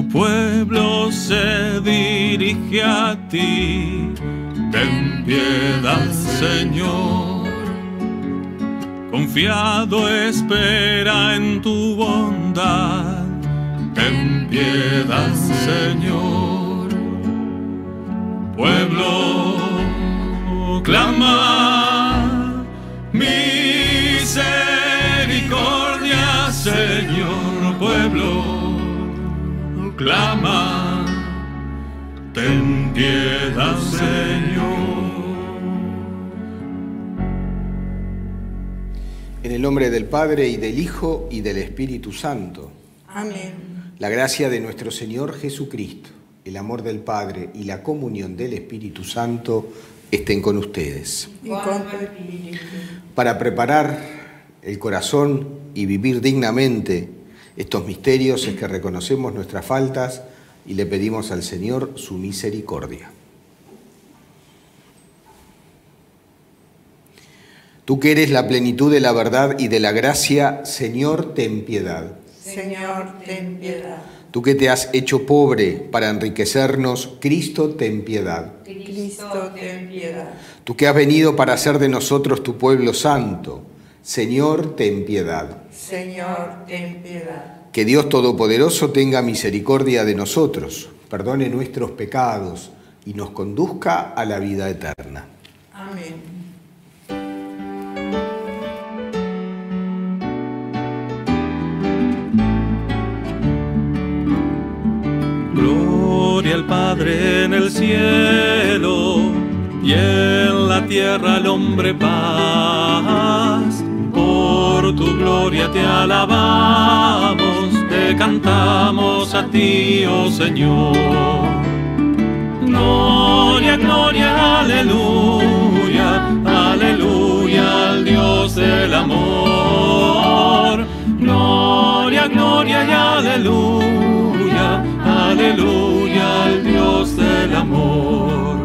Tu pueblo se dirige a ti. Ten piedad, Señor. Confiado espera en tu bondad. Ten piedad, Señor. Pueblo clama misericordia, Señor. Pueblo clama, ten piedad, Señor. En el nombre del Padre, y del Hijo, y del Espíritu Santo. Amén. La gracia de nuestro Señor Jesucristo, el amor del Padre y la comunión del Espíritu Santo estén con ustedes. Y con tu espíritu. Para preparar el corazón y vivir dignamente estos misterios es que reconocemos nuestras faltas y le pedimos al Señor su misericordia. Tú que eres la plenitud de la verdad y de la gracia, Señor, ten piedad. Señor, ten piedad. Tú que te has hecho pobre para enriquecernos, Cristo, ten piedad. Cristo, ten piedad. Tú que has venido para hacer de nosotros tu pueblo santo, Señor, ten piedad. Señor, ten piedad. Que Dios Todopoderoso tenga misericordia de nosotros, perdone nuestros pecados y nos conduzca a la vida eterna. Amén. Gloria al Padre en el cielo y en la tierra al hombre paz. Por tu gloria te alabamos, te cantamos a ti, oh Señor. Gloria, gloria, aleluya, aleluya al Dios del amor. Gloria, gloria y aleluya, aleluya al Dios del amor.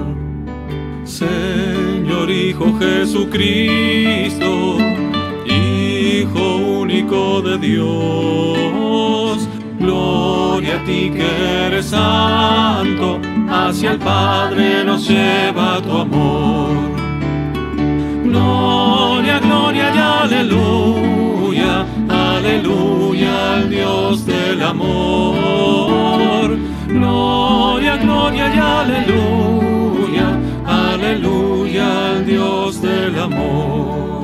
Señor Hijo Jesucristo, Hijo único de Dios, gloria a ti que eres santo, hacia el Padre nos lleva tu amor. Gloria, gloria y aleluya, aleluya al Dios del amor. Gloria, gloria y aleluya, aleluya al Dios del amor.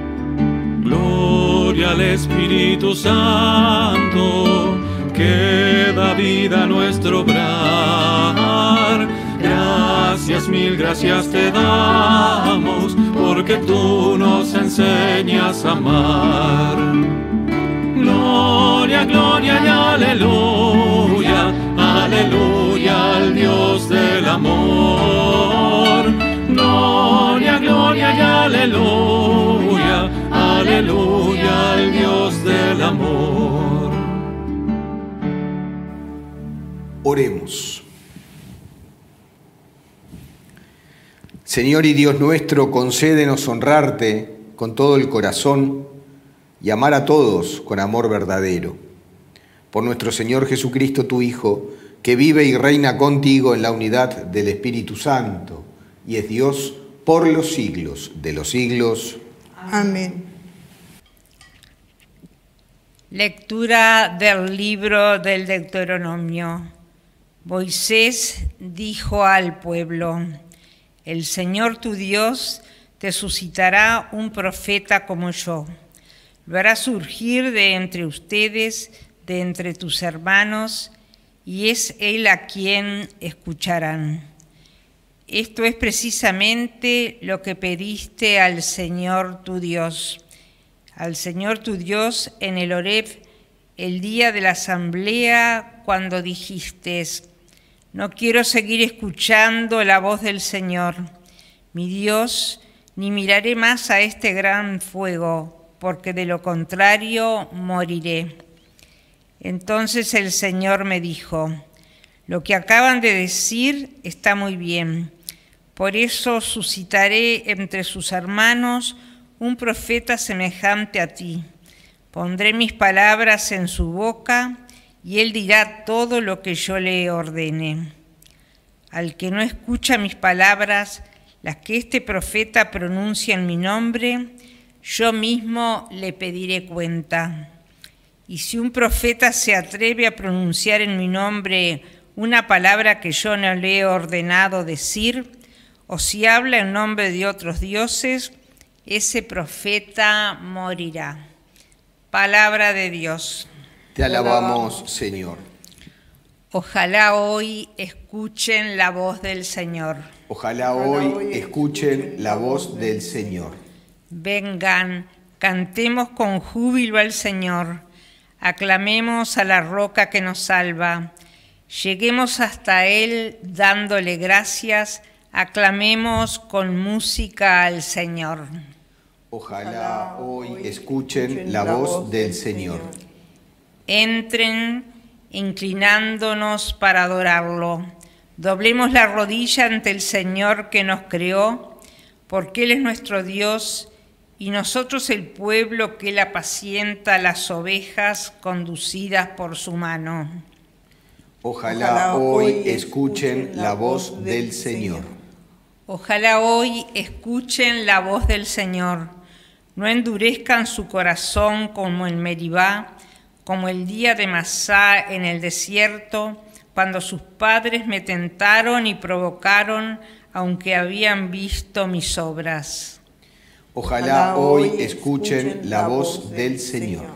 Gloria al Espíritu Santo, que da vida a nuestro obrar. Gracias, mil gracias te damos, porque tú nos enseñas a amar. Gloria, gloria y aleluya, aleluya al Dios del amor. Gloria, gloria y aleluya, aleluya al Dios del amor. Oremos. Señor y Dios nuestro, concédenos honrarte con todo el corazón y amar a todos con amor verdadero. Por nuestro Señor Jesucristo, tu Hijo, que vive y reina contigo en la unidad del Espíritu Santo, y es Dios por los siglos de los siglos. Amén. Lectura del libro del Deuteronomio. Moisés dijo al pueblo: el Señor tu Dios te suscitará un profeta como yo. Lo hará surgir de entre ustedes, de entre tus hermanos, y es él a quien escucharán. Esto es precisamente lo que pediste al Señor tu Dios. Al Señor tu Dios en el Horeb, el día de la asamblea, cuando dijiste: no quiero seguir escuchando la voz del Señor, mi Dios, ni miraré más a este gran fuego, porque de lo contrario moriré. Entonces el Señor me dijo: lo que acaban de decir está muy bien. Por eso suscitaré entre sus hermanos un profeta semejante a ti. Pondré mis palabras en su boca y él dirá todo lo que yo le ordene. Al que no escucha mis palabras, las que este profeta pronuncia en mi nombre, yo mismo le pediré cuenta. Y si un profeta se atreve a pronunciar en mi nombre una palabra que yo no le he ordenado decir, o si habla en nombre de otros dioses, ese profeta morirá. Palabra de Dios. Te alabamos, Señor. Ojalá hoy escuchen la voz del Señor. Ojalá hoy escuchen la voz del Señor. Vengan, cantemos con júbilo al Señor, aclamemos a la roca que nos salva, lleguemos hasta Él dándole gracias, aclamemos con música al Señor. Ojalá hoy escuchen la voz del Señor. Entren inclinándonos para adorarlo. Doblemos la rodilla ante el Señor que nos creó, porque Él es nuestro Dios y nosotros el pueblo que Él apacienta las ovejas conducidas por su mano. Ojalá hoy escuchen la voz del Señor. Ojalá hoy escuchen la voz del Señor. No endurezcan su corazón como en Meribá, como el día de Masá en el desierto, cuando sus padres me tentaron y provocaron, aunque habían visto mis obras. Ojalá hoy escuchen la voz del Señor.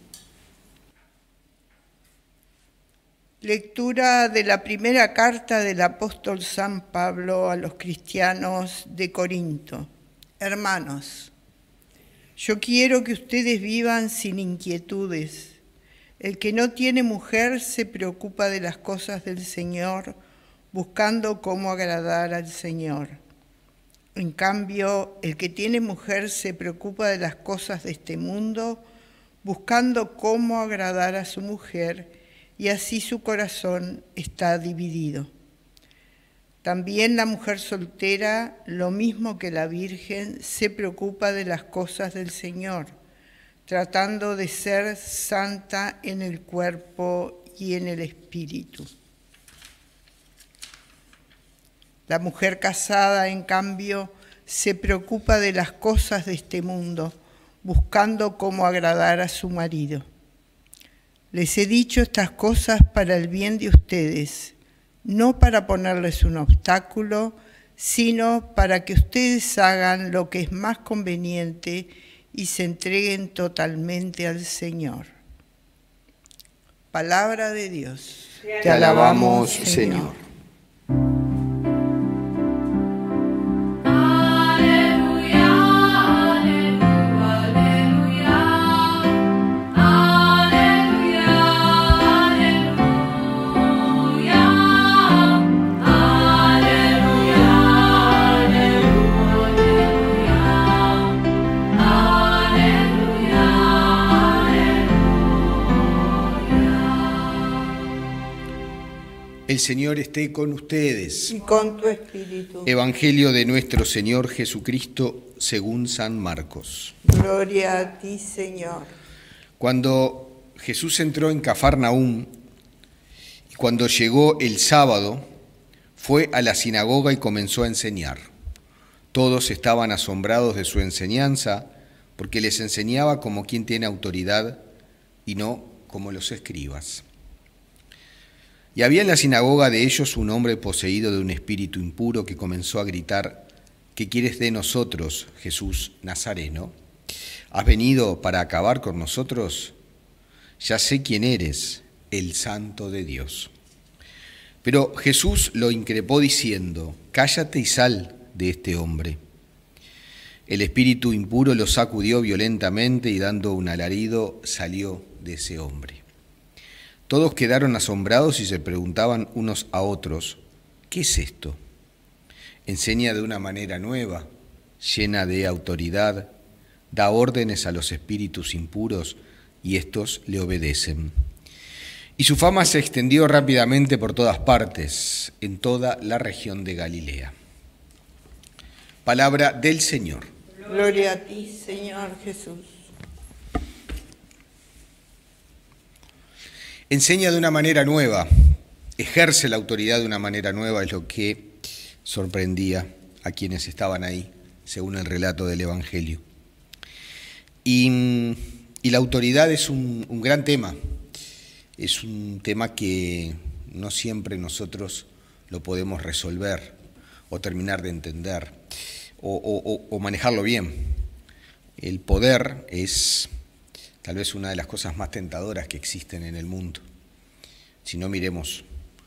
Lectura de la primera carta del apóstol San Pablo a los cristianos de Corinto. Hermanos, yo quiero que ustedes vivan sin inquietudes. El que no tiene mujer se preocupa de las cosas del Señor, buscando cómo agradar al Señor. En cambio, el que tiene mujer se preocupa de las cosas de este mundo, buscando cómo agradar a su mujer, y así su corazón está dividido. También la mujer soltera, lo mismo que la virgen, se preocupa de las cosas del Señor, tratando de ser santa en el cuerpo y en el espíritu. La mujer casada, en cambio, se preocupa de las cosas de este mundo, buscando cómo agradar a su marido. Les he dicho estas cosas para el bien de ustedes, no para ponerles un obstáculo, sino para que ustedes hagan lo que es más conveniente y se entreguen totalmente al Señor. Palabra de Dios. Te alabamos, Señor. El Señor esté con ustedes. Y con tu espíritu. Evangelio de nuestro Señor Jesucristo según San Marcos. Gloria a ti, Señor. Cuando Jesús entró en Cafarnaúm y cuando llegó el sábado, fue a la sinagoga y comenzó a enseñar. Todos estaban asombrados de su enseñanza, porque les enseñaba como quien tiene autoridad y no como los escribas. Y había en la sinagoga de ellos un hombre poseído de un espíritu impuro que comenzó a gritar: ¿qué quieres de nosotros, Jesús Nazareno? ¿Has venido para acabar con nosotros? Ya sé quién eres, el Santo de Dios. Pero Jesús lo increpó diciendo: cállate y sal de este hombre. El espíritu impuro lo sacudió violentamente y dando un alarido salió de ese hombre. Todos quedaron asombrados y se preguntaban unos a otros: ¿qué es esto? Enseña de una manera nueva, llena de autoridad, da órdenes a los espíritus impuros y estos le obedecen. Y su fama se extendió rápidamente por todas partes, en toda la región de Galilea. Palabra del Señor. Gloria a ti, Señor Jesús. enseña de una manera nueva, ejerce la autoridad de una manera nueva, es lo que sorprendía a quienes estaban ahí, según el relato del Evangelio. Y la autoridad es un gran tema, es un tema que no siempre nosotros lo podemos resolver o terminar de entender o manejarlo bien. El poder es tal vez una de las cosas más tentadoras que existen en el mundo. Si no, miremos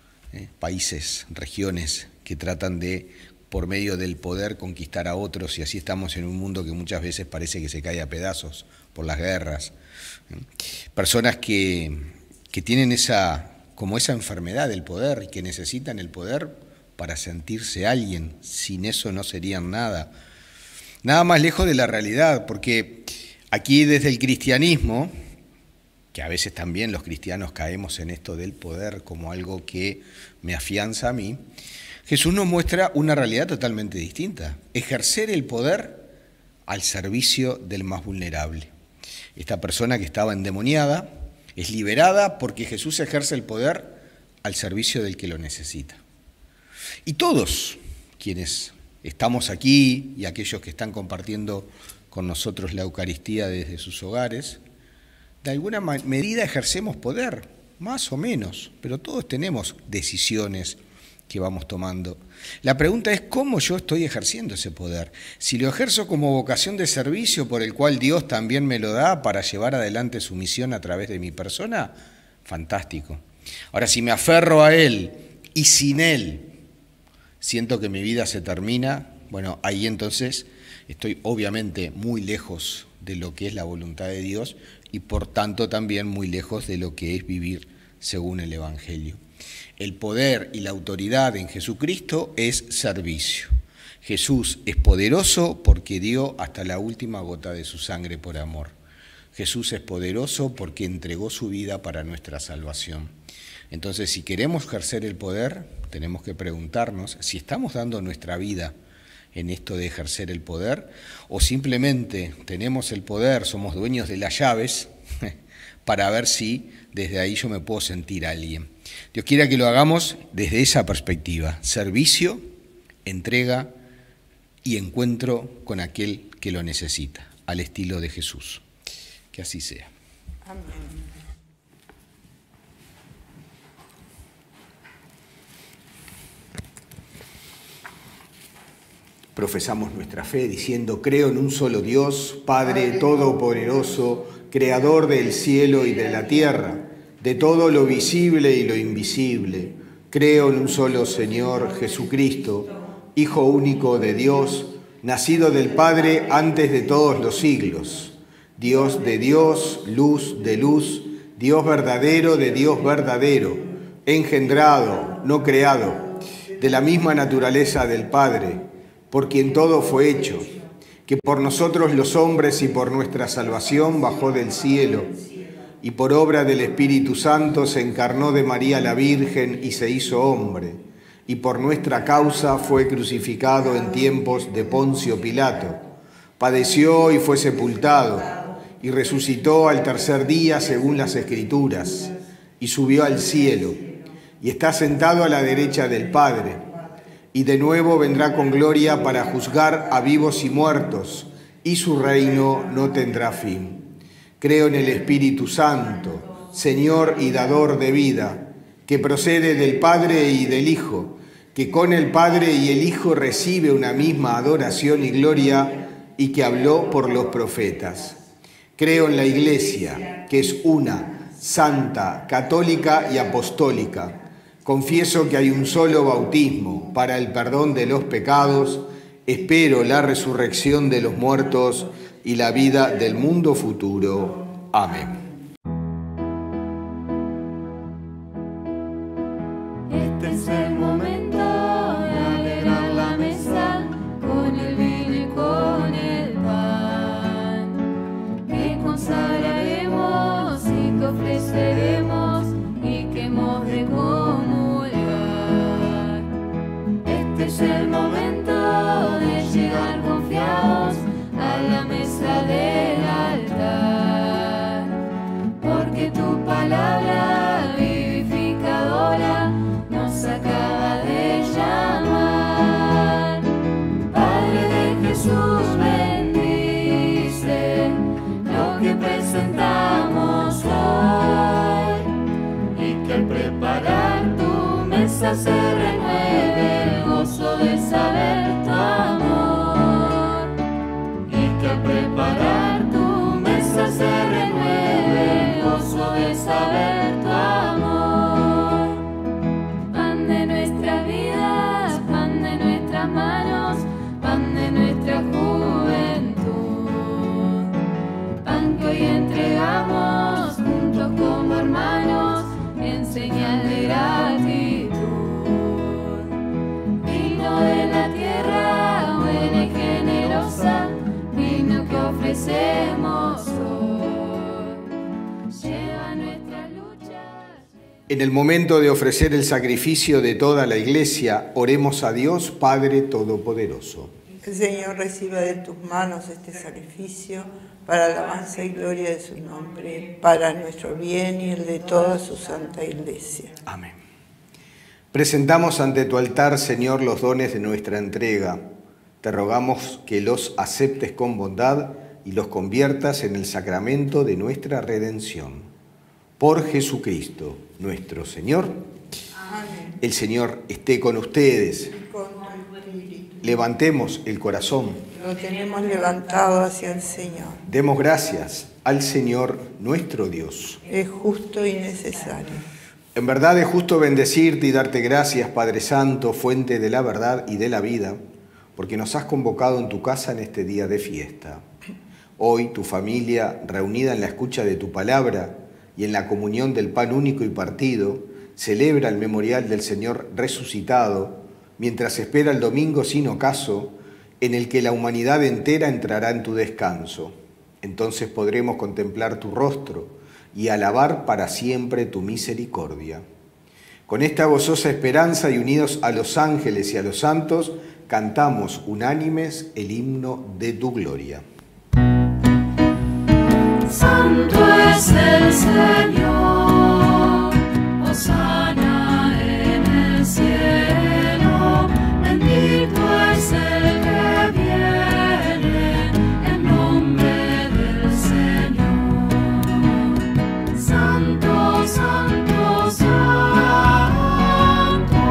países, regiones que tratan de, por medio del poder, conquistar a otros, y así estamos en un mundo que muchas veces parece que se cae a pedazos por las guerras. Personas que tienen esa enfermedad del poder y que necesitan el poder para sentirse alguien. Sin eso no serían nada. Nada más lejos de la realidad, porque aquí desde el cristianismo, que a veces también los cristianos caemos en esto del poder como algo que me afianza a mí, Jesús nos muestra una realidad totalmente distinta: ejercer el poder al servicio del más vulnerable. Esta persona que estaba endemoniada es liberada porque Jesús ejerce el poder al servicio del que lo necesita. Y todos quienes estamos aquí y aquellos que están compartiendo con nosotros la Eucaristía desde sus hogares, de alguna medida ejercemos poder, más o menos, pero todos tenemos decisiones que vamos tomando. La pregunta es cómo yo estoy ejerciendo ese poder. Si lo ejerzo como vocación de servicio por el cual Dios también me lo da para llevar adelante su misión a través de mi persona, fantástico. Ahora, si me aferro a Él y sin Él siento que mi vida se termina, bueno, ahí entonces estoy obviamente muy lejos de lo que es la voluntad de Dios y por tanto también muy lejos de lo que es vivir según el Evangelio. El poder y la autoridad en Jesucristo es servicio. Jesús es poderoso porque dio hasta la última gota de su sangre por amor. Jesús es poderoso porque entregó su vida para nuestra salvación. Entonces, si queremos ejercer el poder, tenemos que preguntarnos si estamos dando nuestra vida en esto de ejercer el poder, o simplemente tenemos el poder, somos dueños de las llaves, para ver si desde ahí yo me puedo sentir alguien. Dios quiera que lo hagamos desde esa perspectiva: servicio, entrega y encuentro con aquel que lo necesita, al estilo de Jesús. Que así sea. Amén. Profesamos nuestra fe diciendo: creo en un solo Dios, Padre Todopoderoso, Creador del cielo y de la tierra, de todo lo visible y lo invisible. Creo en un solo Señor Jesucristo, Hijo único de Dios, nacido del Padre antes de todos los siglos. Dios de Dios, luz de luz, Dios verdadero de Dios verdadero, engendrado, no creado, de la misma naturaleza del Padre, por quien todo fue hecho, que por nosotros los hombres y por nuestra salvación bajó del cielo, y por obra del Espíritu Santo se encarnó de María la Virgen y se hizo hombre, y por nuestra causa fue crucificado en tiempos de Poncio Pilato, padeció y fue sepultado, y resucitó al tercer día según las Escrituras, y subió al cielo, y está sentado a la derecha del Padre, y de nuevo vendrá con gloria para juzgar a vivos y muertos, y su reino no tendrá fin. Creo en el Espíritu Santo, Señor y dador de vida, que procede del Padre y del Hijo, que con el Padre y el Hijo recibe una misma adoración y gloria, y que habló por los profetas. Creo en la Iglesia, que es una, santa, católica y apostólica. Confieso que hay un solo bautismo para el perdón de los pecados, espero la resurrección de los muertos y la vida del mundo futuro. Amén. Este es el momento de alegrar la mesa con el vino y con el pan, que consagraremos y que ofreceremos y que hemos de comulgar. Este es el momento de llegar confiados a la mesa del altar. Jesús bendice lo que presentamos hoy, y que al preparar tu mesa se renueve el gozo de saber tu amor, y que al preparar tu mesa se renueve el gozo de saber tu amor. Pan de nuestras vidas, pan de nuestras manos, pan de nuestra juventud, pan que hoy entregamos juntos como hermanos en señal de gratitud. Vino de la tierra buena y generosa, vino que ofrecemos hoy. Lleva nuestras luchas. En el momento de ofrecer el sacrificio de toda la Iglesia, oremos a Dios Padre Todopoderoso. Que el Señor reciba de tus manos este sacrificio para alabanza y gloria de su nombre, para nuestro bien y el de toda su santa Iglesia. Amén. Presentamos ante tu altar, Señor, los dones de nuestra entrega. Te rogamos que los aceptes con bondad y los conviertas en el sacramento de nuestra redención. Por Jesucristo, nuestro Señor. Amén. El Señor esté con ustedes. Y con tu espíritu. Levantemos el corazón. Lo tenemos levantado hacia el Señor. Demos gracias al Señor nuestro Dios. Es justo y necesario. En verdad es justo bendecirte y darte gracias, Padre Santo, fuente de la verdad y de la vida, porque nos has convocado en tu casa en este día de fiesta. Hoy tu familia, reunida en la escucha de tu palabra y en la comunión del pan único y partido, celebra el memorial del Señor resucitado, mientras espera el domingo sin ocaso, en el que la humanidad entera entrará en tu descanso. Entonces podremos contemplar tu rostro y alabar para siempre tu misericordia. Con esta gozosa esperanza y unidos a los ángeles y a los santos, cantamos unánimes el himno de tu gloria. Santo es el Señor, hosana en el cielo, bendito es el que viene en nombre del Señor. Santo, santo, santo.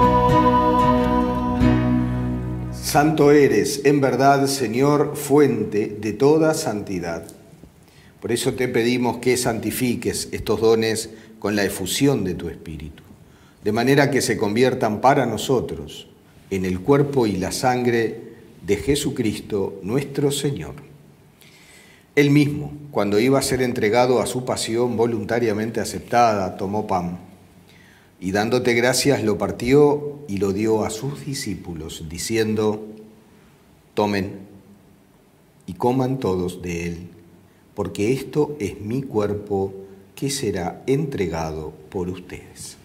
Santo eres, en verdad, Señor, fuente de toda santidad. Por eso te pedimos que santifiques estos dones con la efusión de tu Espíritu, de manera que se conviertan para nosotros en el cuerpo y la sangre de Jesucristo nuestro Señor. Él mismo, cuando iba a ser entregado a su pasión voluntariamente aceptada, tomó pan y dándote gracias lo partió y lo dio a sus discípulos, diciendo: tomen y coman todos de él, porque esto es mi cuerpo que será entregado por ustedes.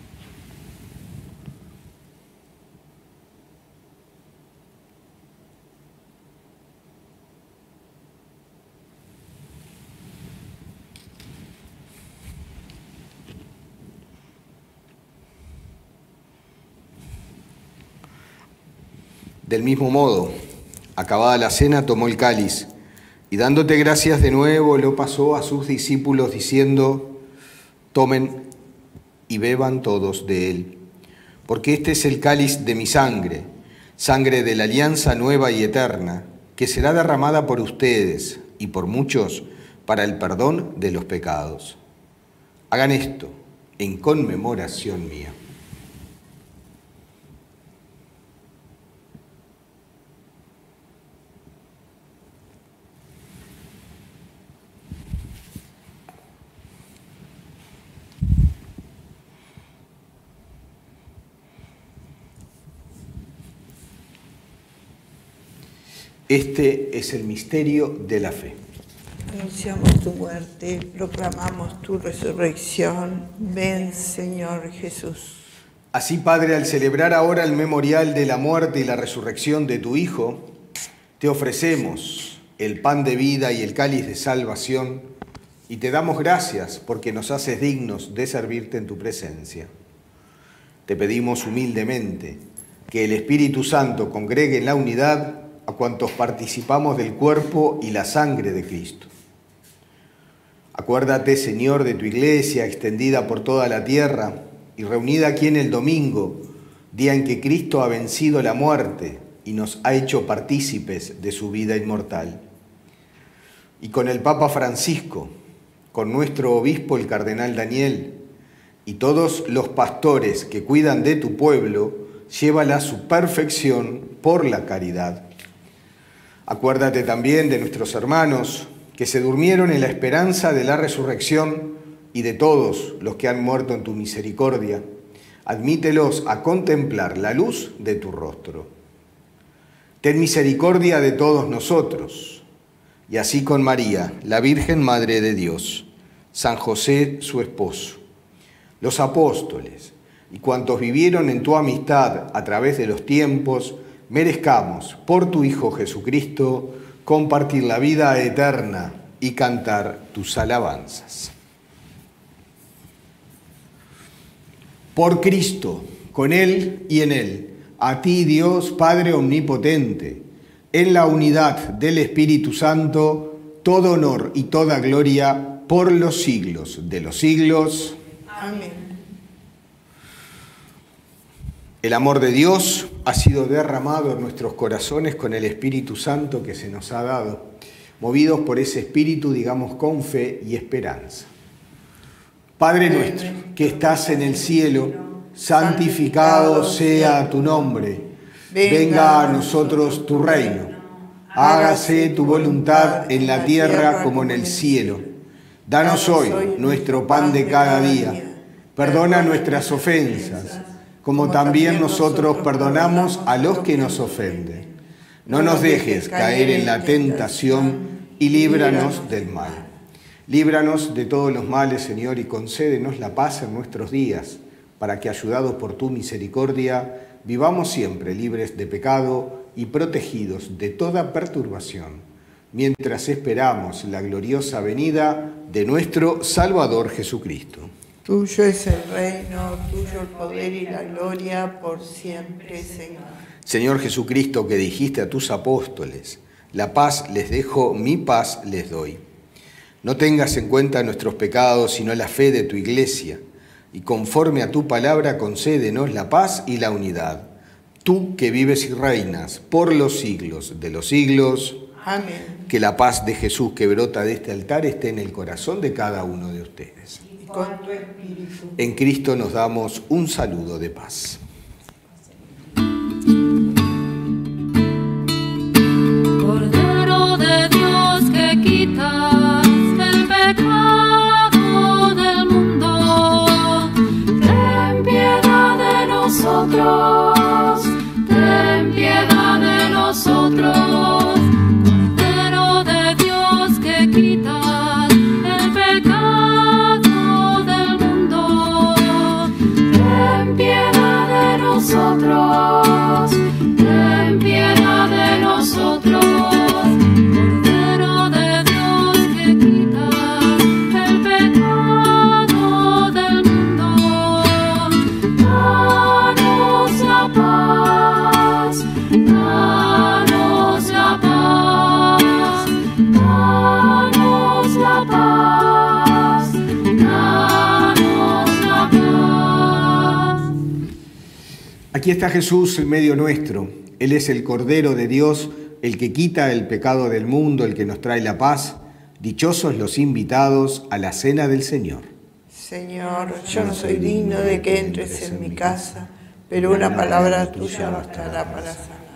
Del mismo modo, acabada la cena, tomó el cáliz y dándote gracias de nuevo, lo pasó a sus discípulos diciendo: tomen y beban todos de él, porque este es el cáliz de mi sangre, sangre de la alianza nueva y eterna, que será derramada por ustedes y por muchos para el perdón de los pecados. Hagan esto en conmemoración mía. Este es el misterio de la fe. Anunciamos tu muerte, proclamamos tu resurrección. Ven, Señor Jesús. Así, Padre, al celebrar ahora el memorial de la muerte y la resurrección de tu Hijo, te ofrecemos el pan de vida y el cáliz de salvación y te damos gracias porque nos haces dignos de servirte en tu presencia. Te pedimos humildemente que el Espíritu Santo congregue en la unidad a cuantos participamos del cuerpo y la sangre de Cristo. Acuérdate, Señor, de tu iglesia extendida por toda la tierra y reunida aquí en el domingo, día en que Cristo ha vencido la muerte y nos ha hecho partícipes de su vida inmortal. Y con el Papa Francisco, con nuestro obispo el cardenal Daniel y todos los pastores que cuidan de tu pueblo, llévala a su perfección por la caridad. Acuérdate también de nuestros hermanos que se durmieron en la esperanza de la resurrección y de todos los que han muerto en tu misericordia. Admítelos a contemplar la luz de tu rostro. Ten misericordia de todos nosotros, y así con María, la Virgen Madre de Dios, San José, su esposo, los apóstoles y cuantos vivieron en tu amistad a través de los tiempos, merezcamos, por tu Hijo Jesucristo, compartir la vida eterna y cantar tus alabanzas. Por Cristo, con Él y en Él, a ti, Dios, Padre Omnipotente, en la unidad del Espíritu Santo, todo honor y toda gloria por los siglos de los siglos. Amén. El amor de Dios ha sido derramado en nuestros corazones con el Espíritu Santo que se nos ha dado. Movidos por ese Espíritu, digamos con fe y esperanza. Padre nuestro, que estás en el cielo, santificado sea tu nombre. Venga a nosotros tu reino. Hágase tu voluntad en la tierra como en el cielo. Danos hoy nuestro pan de cada día. Perdona nuestras ofensas, como también nosotros perdonamos a los que nos ofenden. No nos dejes caer en la tentación y líbranos del mal. Líbranos de todos los males, Señor, y concédenos la paz en nuestros días, para que, ayudados por tu misericordia, vivamos siempre libres de pecado y protegidos de toda perturbación, mientras esperamos la gloriosa venida de nuestro Salvador Jesucristo. Tuyo es el reino, tuyo el poder y la gloria por siempre, Señor. Señor Jesucristo, que dijiste a tus apóstoles, la paz les dejo, mi paz les doy. No tengas en cuenta nuestros pecados, sino la fe de tu Iglesia, y conforme a tu palabra concédenos la paz y la unidad. Tú que vives y reinas por los siglos de los siglos. Amén. Que la paz de Jesús que brota de este altar esté en el corazón de cada uno de ustedes. Y con tu espíritu. En Cristo nos damos un saludo de paz. Cordero de Dios que quitas el pecado del mundo, ten piedad de nosotros, ten piedad de nosotros. Cordero de Dios que quitas el pecado del mundo, ten piedad de nosotros, ten piedad de nosotros. Cordero de Dios que quitas el pecado del mundo, danos la paz, danos la paz, danos la paz, danos la paz. Aquí está Jesús en medio nuestro. Él es el Cordero de Dios, el que quita el pecado del mundo, el que nos trae la paz. Dichosos los invitados a la cena del Señor. Señor, yo no soy digno de que entres en mi casa, pero una palabra tuya bastará para sanar.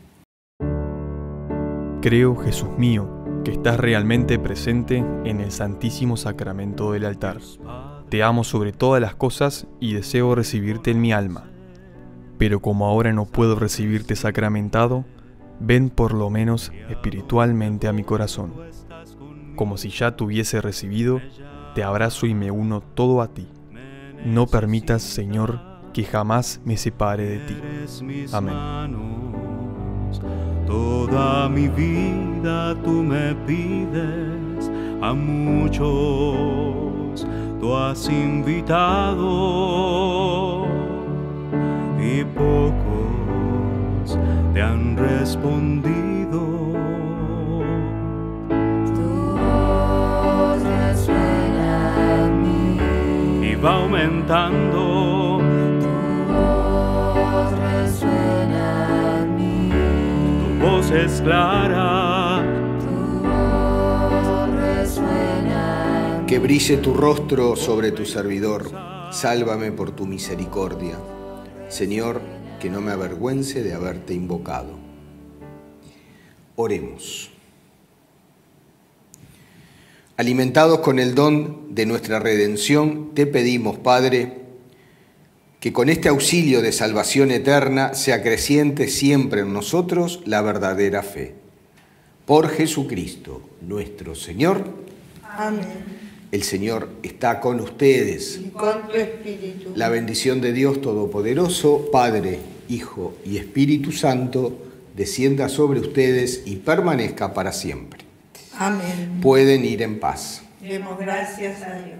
Creo, Jesús mío, que estás realmente presente en el Santísimo Sacramento del altar. Te amo sobre todas las cosas y deseo recibirte en mi alma. Pero como ahora no puedo recibirte sacramentado, ven por lo menos espiritualmente a mi corazón. Como si ya te hubiese recibido, te abrazo y me uno todo a ti. No permitas, Señor, que jamás me separe de ti. Amén. Toda mi vida tú me pides, a muchos tú has invitado y pocos te han respondido. Tu voz resuena en mí y va aumentando. Tu voz resuena en mí. Tu voz es clara. Tu voz resuena en mí. Que brille tu rostro sobre tu servidor. Sálvame por tu misericordia. Señor, que no me avergüence de haberte invocado. Oremos. Alimentados con el don de nuestra redención, te pedimos, Padre, que con este auxilio de salvación eterna se acreciente siempre en nosotros la verdadera fe. Por Jesucristo, nuestro Señor. Amén. El Señor está con ustedes. Y con tu espíritu. La bendición de Dios Todopoderoso, Padre, Hijo y Espíritu Santo, descienda sobre ustedes y permanezca para siempre. Amén. Pueden ir en paz. Demos gracias a Dios.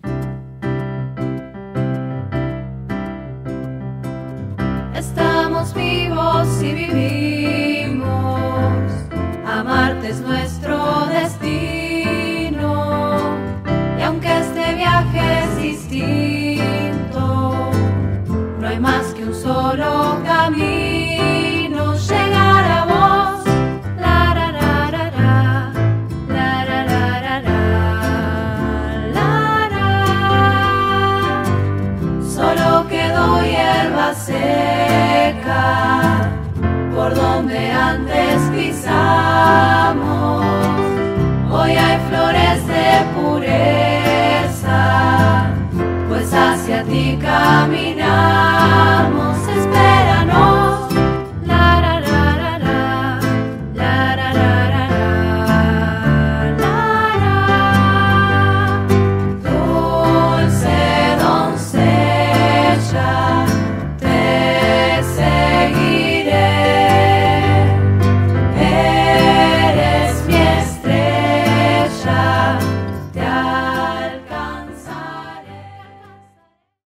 Estamos vivos y vivimos. Amarte es nuestro destino. Y aunque este viaje es distinto, no hay más que un solo camino. Llegar a vos. La ra ra ra ra. La ra ra ra ra. La ra. Solo quedó hierba seca por donde antes pisamos. Hoy hay flores de pureza, pues hacia ti caminamos.